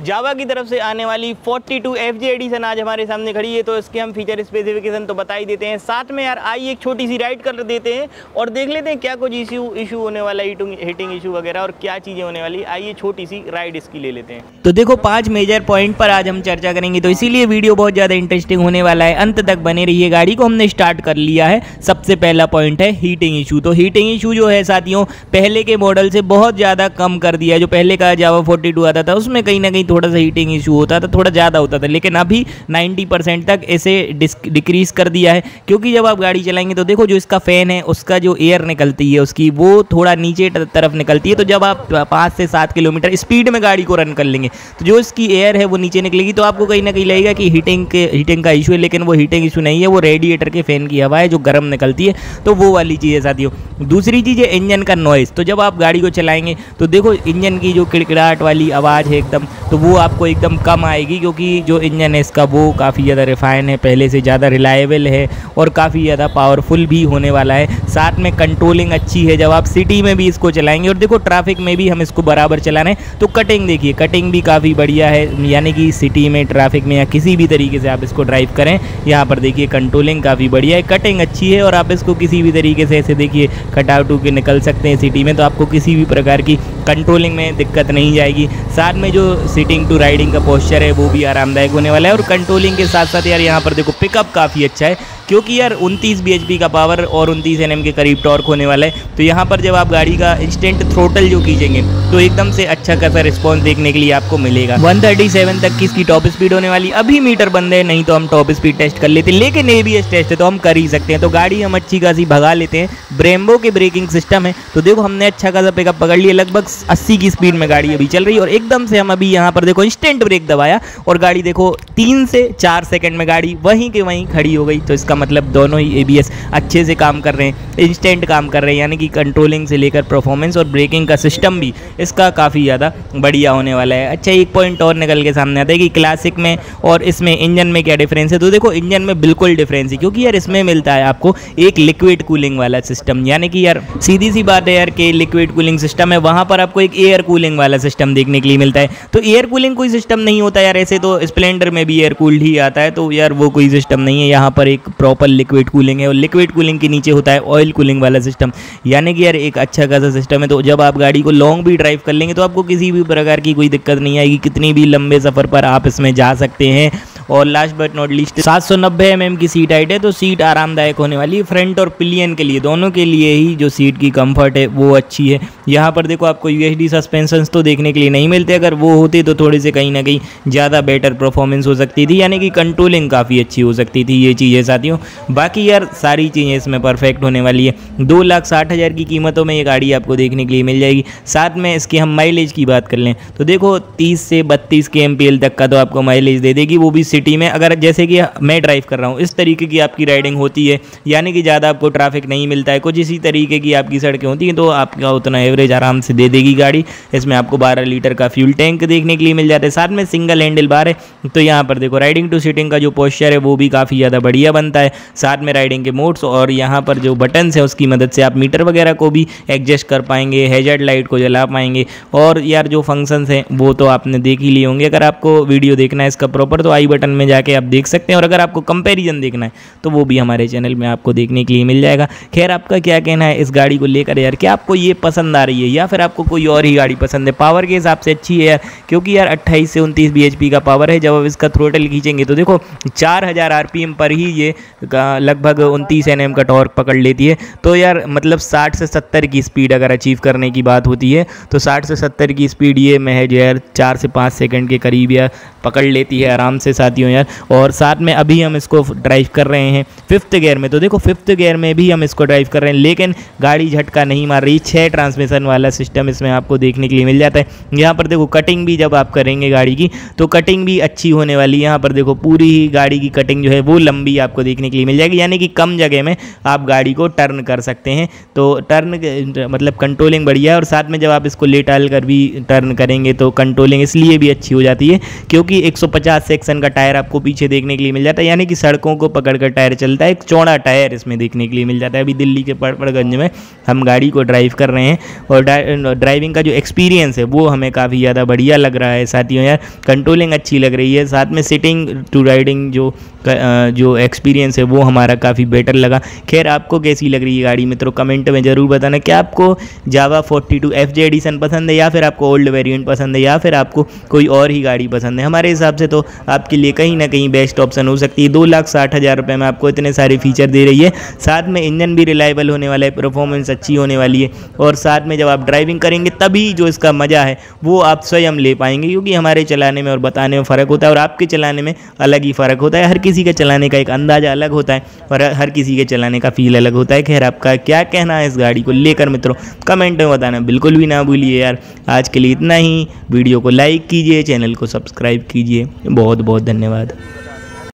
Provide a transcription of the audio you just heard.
जावा की तरफ से आने वाली 42 FJ एडिशन आज हमारे सामने खड़ी है। तो इसके हम फीचर स्पेसिफिकेशन तो बता ही देते हैं, साथ में यार आइए एक छोटी सी राइड कर देते हैं और देख लेते हैं क्या कुछ इशू होने वाला है, हीटिंग इशू वगैरह और क्या चीज़ें होने वाली। आइए छोटी सी राइड इसकी ले लेते हैं। तो देखो 5 मेजर पॉइंट पर आज हम चर्चा करेंगे, तो इसीलिए वीडियो बहुत ज़्यादा इंटरेस्टिंग होने वाला है, अंत तक बने रहिए। गाड़ी को हमने स्टार्ट कर लिया है। सबसे पहला पॉइंट है हीटिंग इशू। तो हीटिंग इशू जो है साथियों पहले के मॉडल से बहुत ज़्यादा कम कर दिया है। जो पहले का जावा 42 आता था उसमें कहीं ना कहीं थोड़ा सा हीटिंग इशू होता था, थोड़ा ज़्यादा होता था, लेकिन अभी 90% तक इसे डिक्रीज कर दिया है। क्योंकि जब आप गाड़ी चलाएंगे तो देखो जो इसका फ़ैन है उसका जो एयर निकलती है उसकी वो थोड़ा नीचे तरफ निकलती है। तो जब आप 5 से 7 किलोमीटर स्पीड में गाड़ी को रन कर लेंगे तो जो इसकी एयर है वो नीचे निकलेगी, तो आपको कहीं ना कहीं लगेगा कि हीटिंग का इशू है, लेकिन वो हीटिंग इशू नहीं है, वो रेडिएटर के फ़ैन की हवा है जो गर्म निकलती है। तो वो वाली चीज़ है साथियों। दूसरी चीज़ है इंजन का नॉइज़। तो जब आप गाड़ी को चलाएंगे तो देखो इंजन की जो किड़किड़ाहट वाली आवाज़ है एकदम, तो वो आपको एकदम कम आएगी, क्योंकि जो इंजन है इसका वो काफ़ी ज़्यादा रिफाइन है, पहले से ज़्यादा रिलायबल है और काफ़ी ज़्यादा पावरफुल भी होने वाला है। साथ में कंट्रोलिंग अच्छी है जब आप सिटी में भी इसको चलाएंगे, और देखो ट्रैफिक में भी हम इसको बराबर चला रहे हैं। तो कटिंग देखिए, कटिंग भी काफ़ी बढ़िया है, यानी कि सिटी में ट्रैफिक में या किसी भी तरीके से आप इसको ड्राइव करें, यहाँ पर देखिए कंट्रोलिंग काफ़ी बढ़िया है, कटिंग अच्छी है, और आप इसको किसी भी तरीके से ऐसे देखिए कट आउट होकर निकल सकते हैं सिटी में, तो आपको किसी भी प्रकार की कंट्रोलिंग में दिक्कत नहीं जाएगी। साथ में जो सीटिंग टू राइडिंग का पोस्चर है वो भी आरामदायक होने वाला है, और कंट्रोलिंग के साथ साथ यार यहाँ पर देखो पिकअप काफ़ी अच्छा है, क्योंकि यार 29 bhp का पावर और 29 Nm के करीब टॉर्क होने वाला है। तो यहाँ पर जब आप गाड़ी का इंस्टेंट थ्रोटल जो खींचेंगे तो एकदम से अच्छा खासा रिस्पॉन्स देखने के लिए आपको मिलेगा। 137 तक की इसकी टॉप स्पीड होने वाली। अभी मीटर बंद है, नहीं तो हम टॉप स्पीड टेस्ट कर लेते हैं, लेकिन ABS टेस्ट है तो हम कर ही सकते हैं। तो गाड़ी हम अच्छी खासी भगा लेते हैं। ब्रेम्बो के ब्रेकिंग सिस्टम है, तो देखो हमने अच्छा खासा पिकअप पकड़ लिया, लगभग 80 की स्पीड में गाड़ी अभी चल रही है, और एकदम से हम अभी यहाँ पर देखो इंस्टेंट ब्रेक दबाया और गाड़ी देखो 3 से 4 सेकंड में गाड़ी वहीं के वहीं खड़ी हो गई। तो इसका मतलब दोनों ही ABS अच्छे से काम कर रहे हैं, इंस्टेंट काम कर रहे हैं, यानी कि कंट्रोलिंग से लेकर परफॉर्मेंस और ब्रेकिंग का सिस्टम भी इसका काफ़ी ज़्यादा बढ़िया होने वाला है। अच्छा, एक पॉइंट और निकल के सामने आता है कि क्लासिक में और इसमें इंजन में क्या डिफरेंस है। तो देखो इंजन में बिल्कुल डिफरेंस है, क्योंकि यार इसमें मिलता है आपको एक लिक्विड कूलिंग वाला सिस्टम, यानी कि यार सीधी सी बात है यार कि लिक्विड कूलिंग सिस्टम है, वहाँ पर आपको एक एयर कूलिंग वाला सिस्टम देखने के लिए मिलता है। तो एयर कूलिंग कोई सिस्टम नहीं होता यार, ऐसे तो स्प्लेंडर में भी एयर कूल्ड ही आता है, तो यार वो कोई सिस्टम नहीं है। यहाँ पर एक प्रॉपर लिक्विड कूलिंग है, और लिक्विड कूलिंग के नीचे होता है ऑयल कूलिंग वाला सिस्टम, यानी कि यार एक अच्छा खासा सिस्टम है। तो जब आप गाड़ी को लॉन्ग भी ड्राइव कर लेंगे तो आपको किसी भी प्रकार की कोई दिक्कत नहीं आएगी, कितनी भी लंबे सफ़र पर आप इसमें जा सकते हैं। और last but not least 790 mm की सीट हाइट है, तो सीट आरामदायक होने वाली है। फ्रंट और पिलियन के लिए, दोनों के लिए ही जो सीट की कंफर्ट है वो अच्छी है। यहाँ पर देखो आपको USD सस्पेंशंस तो देखने के लिए नहीं मिलते, अगर वो होते तो थोड़े से कहीं ना कहीं ज़्यादा बेटर परफॉर्मेंस हो सकती थी, यानी कि कंट्रोलिंग काफ़ी अच्छी हो सकती थी। ये चीज़ें साथियों, बाकी यार सारी चीज़ें इसमें परफेक्ट होने वाली है। 2,60,000 की कीमतों में ये गाड़ी आपको देखने के लिए मिल जाएगी। साथ में इसके हम माइलेज की बात कर लें तो देखो 30 से 32 kmpl तक का तो आपको माइलेज दे देगी, वो भी सिटी में। अगर जैसे कि मैं ड्राइव कर रहा हूँ इस तरीके की आपकी राइडिंग होती है, यानी कि ज़्यादा आपको ट्रैफिक नहीं मिलता है, कुछ इसी तरीके की आपकी सड़कें होती हैं, तो आपका उतना एवरेज आराम से दे देगी गाड़ी। इसमें आपको 12 लीटर का फ्यूल टैंक देखने के लिए मिल जाता है। साथ में सिंगल हैंडल बार है, तो यहाँ पर देखो राइडिंग टू सीटिंग का जो पोस्चर है वो भी काफ़ी ज़्यादा बढ़िया बनता है। साथ में राइडिंग के मोड्स और यहाँ पर जो बटन्स है उसकी मदद से आप मीटर वगैरह को भी एडजस्ट कर पाएंगे, हैज़ार्ड लाइट को जला पाएंगे, और यार जो फंक्शंस हैं वो तो आपने देख ही लिए होंगे। अगर आपको वीडियो देखना है इसका प्रॉपर तो आई बटन में जाके आप देख सकते हैं, और अगर आपको कंपैरिजन देखना है तो वो भी हमारे चैनल में आपको देखने के लिए मिल जाएगा। खैर, आपका क्या कहना है इस गाड़ी को लेकर यार, क्या आपको ये पसंद आ रही है या फिर आपको कोई और ही गाड़ी पसंद है? पावर के हिसाब से अच्छी है यार, क्योंकि यार 28 से 29 bhp का पावर है। जब आप इसका थ्रोटल खींचेंगे तो देखो 4000 RPM पर ही ये लगभग 29 Nm का टॉर्क पकड़ लेती है। तो यार मतलब 60 से 70 की स्पीड अगर अचीव करने की बात होती है तो 60 से 70 की स्पीड ये महज यार 4 से 5 सेकंड के करीब यार पकड़ लेती है आराम से साथियों यार। और साथ में अभी हम इसको ड्राइव कर रहे हैं 5th गियर में, तो देखो 5th गियर में भी हम इसको ड्राइव कर रहे हैं, लेकिन गाड़ी झटका नहीं मार रही। 6 ट्रांसमिशन वाला सिस्टम इसमें आपको देखने के लिए मिल जाता है। यहाँ पर देखो कटिंग भी जब आप करेंगे गाड़ी की तो कटिंग भी अच्छी होने वाली है। यहाँ पर देखो पूरी ही गाड़ी की कटिंग जो है वो लंबी आपको देखने के लिए मिल जाएगी, यानी कि कम जगह में आप गाड़ी को टर्न कर सकते हैं। तो टर्न मतलब कंट्रोलिंग बढ़िया है, और साथ में जब आप इसको ले टाल कर भी टर्न करेंगे तो कंट्रोलिंग इसलिए भी अच्छी हो जाती है क्योंकि 150 सेक्शन का टायर आपको पीछे देखने के लिए मिल जाता है, यानी कि सड़कों को पकड़कर टायर चलता है। एक चौड़ा टायर इसमें देखने के लिए मिल जाता है। अभी दिल्ली के पड़पड़गंज में हम गाड़ी को ड्राइव कर रहे हैं और ड्राइविंग का जो एक्सपीरियंस है वो हमें काफ़ी ज़्यादा बढ़िया लग रहा है साथियों यार। कंट्रोलिंग अच्छी लग रही है, साथ में सिटिंग टू राइडिंग जो एक्सपीरियंस है वो हमारा काफ़ी बेटर लगा। खैर आपको कैसी लग रही है गाड़ी मित्रों, कमेंट में ज़रूर बताना। क्या आपको जावा 42 FJ एडिशन पसंद है, या फिर आपको ओल्ड वेरिएंट पसंद है, या फिर आपको कोई और ही गाड़ी पसंद है? हमारे हिसाब से तो आपके लिए कहीं ना कहीं बेस्ट ऑप्शन हो सकती है। 2,60,000 रुपये में आपको इतने सारे फीचर दे रही है, साथ में इंजन भी रिलायबल होने वाला है, परफॉर्मेंस अच्छी होने वाली है, और साथ में जब आप ड्राइविंग करेंगे तभी जो इसका मज़ा है वो आप स्वयं ले पाएंगे, क्योंकि हमारे चलाने में और बताने में फ़र्क होता है और आपके चलाने में अलग ही फ़र्क होता है। हर किसी के चलाने का एक अंदाज़ा अलग होता है और हर किसी के चलाने का फील अलग होता है। खैर आपका क्या कहना है इस गाड़ी को लेकर मित्रों, कमेंट में बताना बिल्कुल भी ना भूलिए यार। आज के लिए इतना ही, वीडियो को लाइक कीजिए, चैनल को सब्सक्राइब कीजिए। बहुत बहुत धन्यवाद।